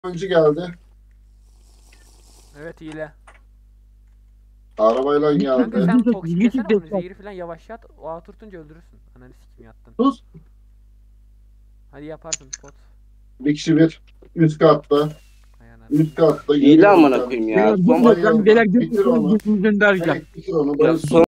Oyuncu geldi. Evet hile. Arabayla Kanka geldi. sen toksiklesene onu. Zehri falan yavaşlat. O oturtunca öldürürsün. Ananı sikim yattın. Sus. Hadi yaparsın pot. Bir kişi bir. Üst katta. Hay ananı. Üst katta İyi lan görüyorum amına koyayım kendisi. ya. Beyler Son dur ben Bayıldı. beyler Bitir onu. götümüzden derken. Evet bitir onu. ya Bayıldı. son